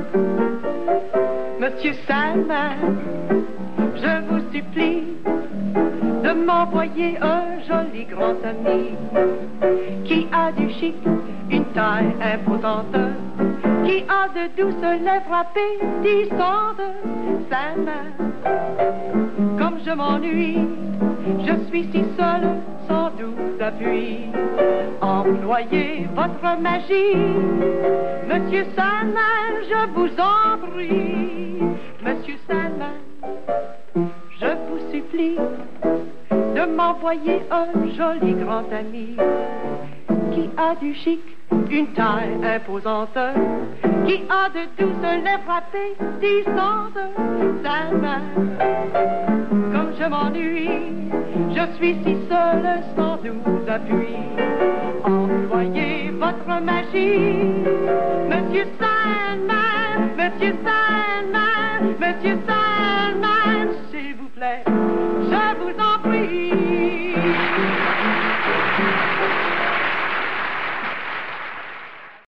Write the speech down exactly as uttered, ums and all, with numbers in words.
Monsieur Sandman, je vous supplie de m'envoyer un joli grand ami qui a du chic, une taille imposante, qui a de douces lèvres appétissantes. Sandman, comme je m'ennuie, je suis si seule, sans doute appui. Employez votre magie, Monsieur Sandman, je vous en prie. Monsieur Sandman, je vous supplie de m'envoyer un joli grand ami qui a du chic, une taille imposante, qui a de douces lèvres appétissantes. Sandman, comme je m'ennuie, je suis si seule, sans doute appui. Employez votre magie, Monsieur Sandman, Monsieur Sandman, Monsieur Sandman, s'il vous plaît.